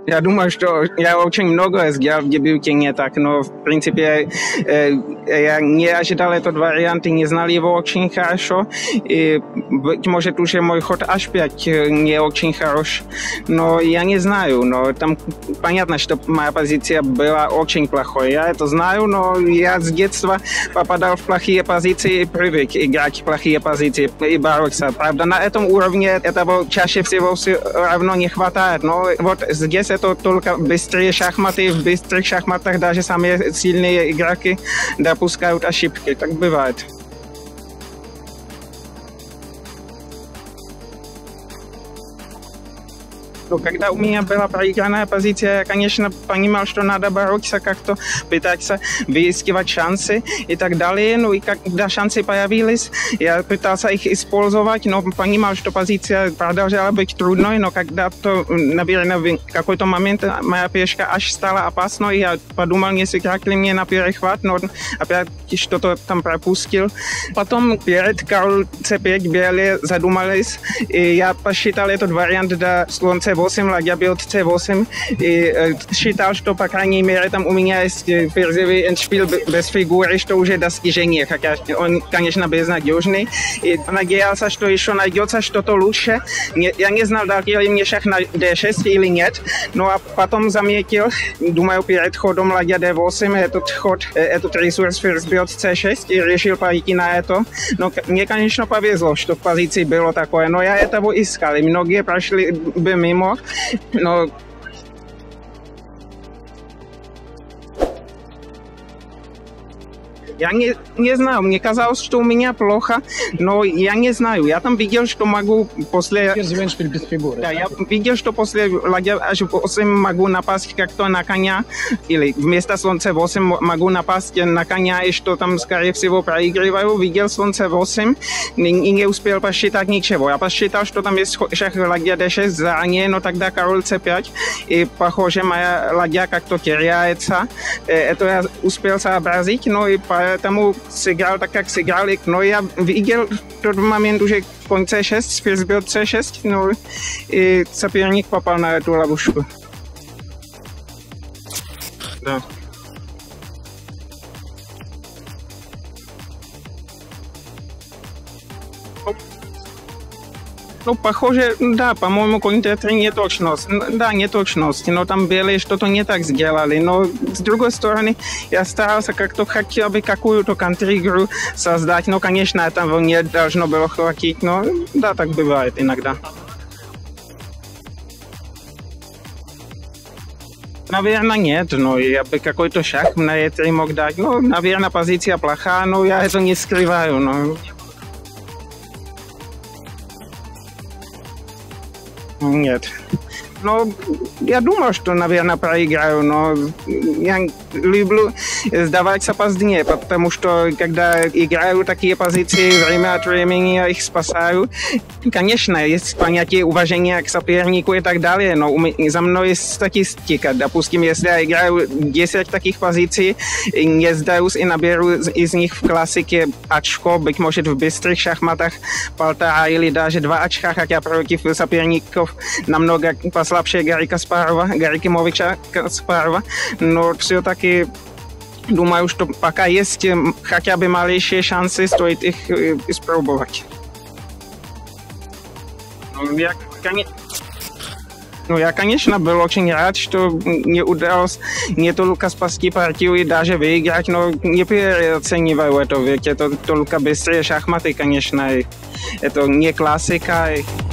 Я думаю, что я очень многое сделал в дебюте не так, но в принципе я не ожидал этот вариант и не знал его очень хорошо. И, быть может, уже мой ход H5 не очень хорош. Но я не знаю, но там понятно, что моя позиция была очень плохой. Я это знаю, но я с детства попадал в плохие позиции и привык играть в плохие позиции и бороться. Правда, на этом уровне этого чаще всего все равно не хватает. Но вот здесь это только быстрые шахматы. В быстрых шахматах даже самые сильные игроки допускают ошибки. Так бывает. Но когда у меня была проигранная позиция, я, конечно, понимал, что надо бороться как-то, пытаться выискивать шансы и так далее. Ну и когда шансы появились, я пытался их использовать, но понимал, что позиция продолжала быть трудной. Но когда-то, наверное, в какой-то момент моя пешка аж стала опасной. Я подумал, не сыграть ли мне на перехват, но опять что-то там пропустил. Потом перед король c5 белые задумались, и я посчитал этот вариант до слон c8, ладья бьет c8, и считал, что, по крайней мере, там у меня есть ферзевый эндшпиль без фигуры, что уже достижение, хотя он, конечно, безнадежный. И надеялся, что еще найдется что-то лучше. Я не знал, дал ли мне шах на d6 или нет, но потом заметил, думаю, перед ходом ладья d8, этот ресурс ферзь бьет c6, и решил пойти на это. Но мне, конечно, повезло, что в позиции было такое, но я этого искал, и многие прошли бы мимо. Но я не знаю, мне казалось, что у меня плохо, но я не знаю. Я там видел, что могу после... Ферзевый эндшпиль без фигуры. Да, я видел, что после ладья h8 могу напасть как-то на коня, или вместо слон c8 могу напасть на коня, и что там, скорее всего, проигрываю. Видел слон c8 и не успел посчитать ничего. Я посчитал, что там есть шах ладья d6 заранее, но тогда король c5, и, похоже, моя ладья как-то теряется. Это я успел сообразить, но и поэтому сыграл так, как сыграл. Но я видел в тот момент уже конь c6, ферзь бьет c6, ну и соперник попал на эту ловушку. Да. Ну, похоже, да, по-моему, конь d3 неточность. Да, неточность, но там белые что-то не так сделали. Но, с другой стороны, я старался как-то хотя бы какую-то контригру создать. Но, конечно, этого не должно было хватить. Но, да, так бывает иногда. Наверное, нет, но я бы какой-то шах на e3 мог дать. Ну, наверное, позиция плохая, но я это не скрываю. Но... Нет. Но я думал, что, наверное, проиграю, но я люблю сдаваться позднее, потому что, когда играю такие позиции, время от времени я их спасаю. Конечно, есть понятие уважения к сопернику и так далее, но за мной есть статистика. Допустим, если я играю 10 таких позиций, не сдаюсь и наберу из них в классике очко, быть может, в быстрых шахматах 1,5 или даже 2 очка, хотя против соперников намного послабше Гарри Кимовича Каспарова, но все-таки думаю, что пока есть хотя бы малейшие шансы, стоит их испробовать. Я, конечно, был очень рад, что мне удалось не только спасти партию и даже выиграть, но не переоцениваю это, ведь это только быстрые шахматы, конечно, это не классика.